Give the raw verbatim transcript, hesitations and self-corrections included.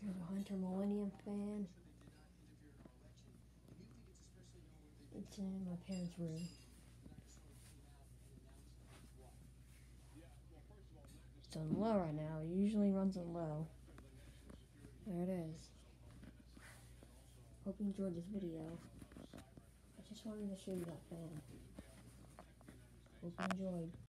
There's a Hunter Millennium fan. It's in my parents' room. It's on low right now. It usually runs on low. There it is. Hope you enjoyed this video. I just wanted to show you that fan. Hope you enjoyed.